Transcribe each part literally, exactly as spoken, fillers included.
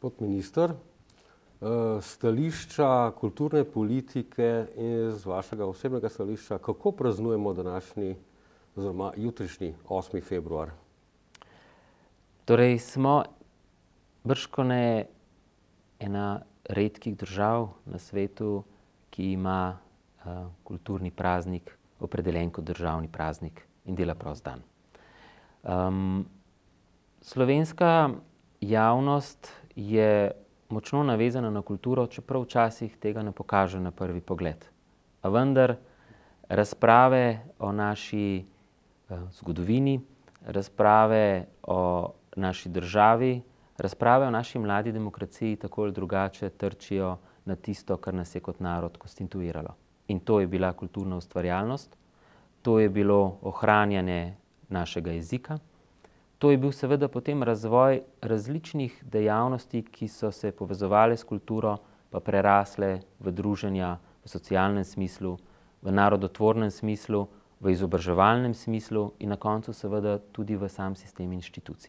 Gospod minister, stališča kulturne politike in z vašega osebnega stališča, kako praznujemo današnji oziroma jutrišnji osmi februar? Torej smo bržkone ena redkih držav na svetu, ki ima uh, kulturni praznik opredeljen kot državni praznik in dela prost dan. Um, slovenska javnost je močno navezana na kulturo, čeprav včasih tega ne pokaže na prvi pogled. A vendar razprave o naši uh, zgodovini, razprave o naši državi, razprave o naši mladi demokraciji tako ali drugače trčijo na tisto, kar nas je kot narod konstituiralo. In to je bila kulturna ustvarjalnost, to je bilo ohranjanje našega jezika, to je bil seveda potem razvoj različnih dejavnosti, ki so se povezovale s kulturo, pa prerasle v druženja, v socialnem smislu, v narodotvornem smislu, v izobraževalnem smislu in na koncu seveda tudi v sam sistem inštitucij.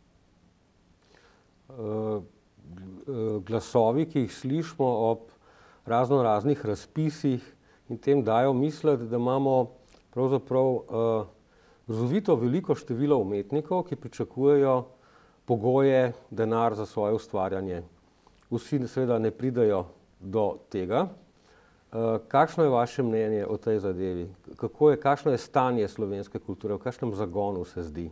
Glasovi, ki jih slišimo ob razno raznih razpisih in tem dajo misliti, da imamo pravzaprav grozovito veliko število umetnikov, ki pričakujejo pogoje, denar za svoje ustvarjanje. Vsi seveda ne pridejo do tega. Kakšno je vaše mnenje o tej zadevi? Kako je, kakšno je stanje slovenske kulture, v kakšnem zagonu se zdi?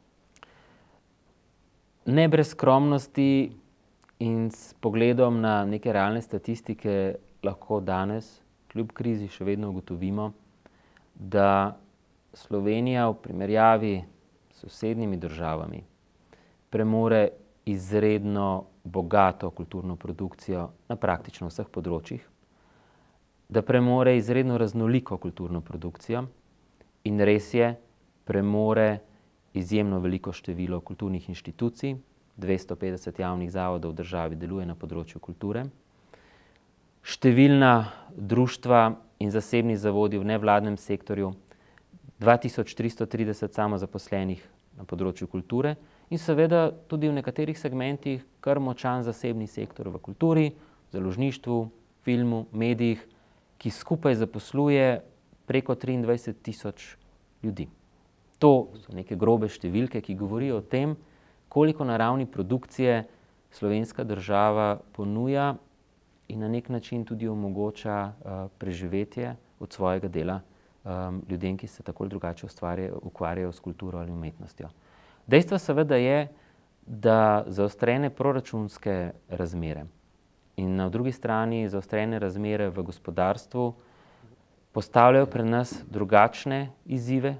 Ne brez skromnosti in s pogledom na neke realne statistike lahko danes, kljub krizi, še vedno ugotovimo, da Slovenija v primerjavi s sosednjimi državami premore izredno bogato kulturno produkcijo na praktično vseh področjih, da premore izredno raznoliko kulturno produkcijo in res je, premore izjemno veliko število kulturnih inštitucij, dvesto petdeset javnih zavodov v državi deluje na področju kulture, številna društva in zasebni zavodi v nevladnem sektorju, dva tisoč tristo trideset samozaposlenih na področju kulture in seveda tudi v nekaterih segmentih kar močan zasebni sektor v kulturi, založništvu, filmu, medijih, ki skupaj zaposluje preko triindvajset tisoč ljudi. To so neke grobe številke, ki govorijo o tem, koliko na ravni produkcije slovenska država ponuja in na nek način tudi omogoča uh, preživetje od svojega dela um, ljudem, ki se tako ali drugače ukvarjajo s kulturo ali umetnostjo. Dejstvo seveda je, da zaostrene proračunske razmere in na drugi strani zaostrene razmere v gospodarstvu postavljajo pred nas drugačne izzive.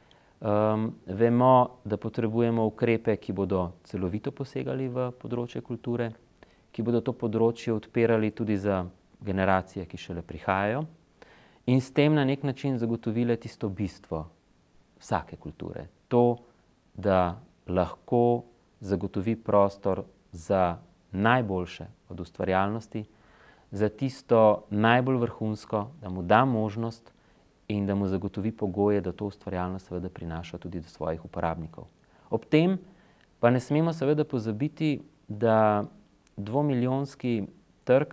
Um, vemo, da potrebujemo ukrepe, ki bodo celovito posegali v področje kulture, ki bodo to področje odpirali tudi za generacije, ki šele prihajajo in s tem na nek način zagotovile tisto bistvo vsake kulture. To, da lahko zagotovi prostor za najboljše od ustvarjalnosti, za tisto najbolj vrhunsko, da mu da možnost in da mu zagotovi pogoje, da to ustvarjalnost seveda prinaša tudi do svojih uporabnikov. Ob tem pa ne smemo seveda pozabiti, da dvomilijonski trg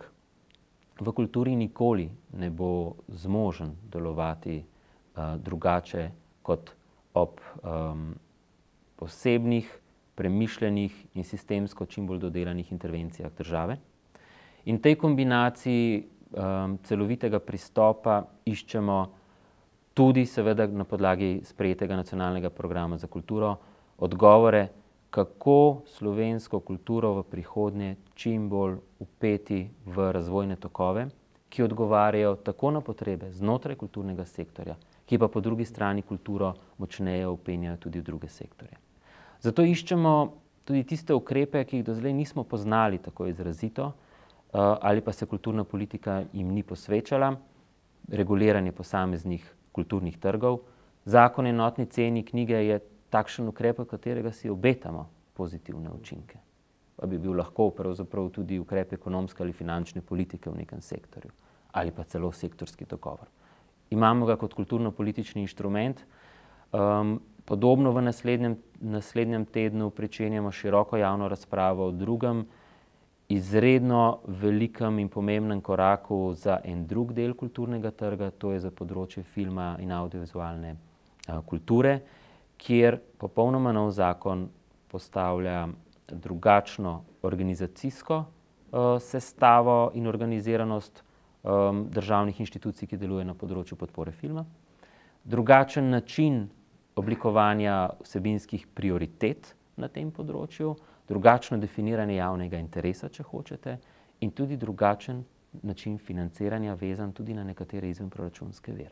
v kulturi nikoli ne bo zmožen delovati uh, drugače kot ob um, posebnih, premišljenih in sistemsko čim bolj dodelanih intervencijah države. In tej kombinaciji um, celovitega pristopa iščemo tudi seveda na podlagi sprejetega nacionalnega programa za kulturo odgovore, kako slovensko kulturo v prihodnje čim bolj vpeti v razvojne tokove, ki odgovarjajo tako na potrebe znotraj kulturnega sektorja, ki pa po drugi strani kulturo močneje vpenjajo tudi v druge sektorje. Zato iščemo tudi tiste ukrepe, ki jih do zdaj nismo poznali tako izrazito, ali pa se kulturna politika jim ni posvečala, reguliranje posameznih kulturnih trgov. Zakon o enotni ceni knjige je takšen ukrep, od katerega si obetamo pozitivne učinke. Pa bi bil lahko pravzaprav tudi ukrep ekonomske ali finančne politike v nekem sektorju ali pa celo sektorski dogovor. Imamo ga kot kulturno-politični inštrument. Um, podobno v naslednjem, naslednjem tednu pričenjamo široko javno razpravo o drugem izredno velikem in pomembnem koraku za en drug del kulturnega trga, to je za področje filma in audiovizualne uh, kulture, kjer popolnoma nov zakon postavlja drugačno organizacijsko uh, sestavo in organiziranost um, državnih inštitucij, ki delujejo na področju podpore filma, drugačen način oblikovanja vsebinskih prioritet na tem področju, drugačno definiranje javnega interesa, če hočete, in tudi drugačen način financiranja vezan tudi na nekatere izvenproračunske vire.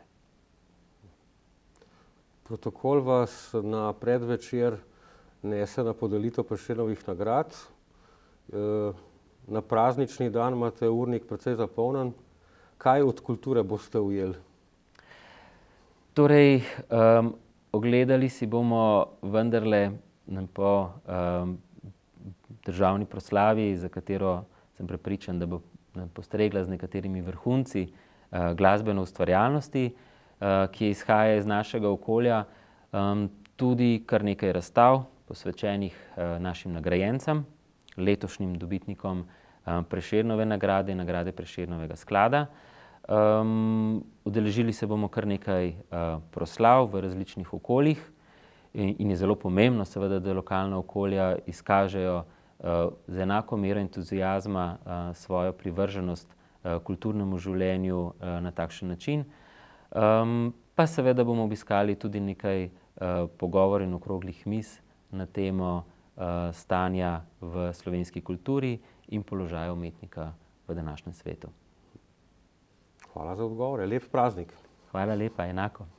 Protokol vas na predvečer nese na podelitev Prešernovih nagrad. Na praznični dan imate urnik precej zapolnjen. Kaj od kulture boste ujeli? Torej, um, ogledali si bomo vendarle po um, državni proslavi, za katero sem prepričan, da bo postregla z nekaterimi vrhunci uh, glasbene ustvarjalnosti, uh, ki izhaja iz našega okolja, um, tudi kar nekaj razstav, posvečenih uh, našim nagrajencem, letošnjim dobitnikom uh, Prešernove nagrade, nagrade Prešernovega sklada. Um, udeležili se bomo kar nekaj uh, proslav v različnih okoljih in, in je zelo pomembno, seveda, da lokalna okolja izkažejo uh, z enako mero entuzijazma uh, svojo privrženost uh, kulturnemu življenju uh, na takšen način. Um, pa seveda bomo obiskali tudi nekaj uh, pogovorov in okroglih miz na temo uh, stanja v slovenski kulturi in položaja umetnika v današnjem svetu. Hvala za odgovore. Lep praznik. Hvala lepa, enako.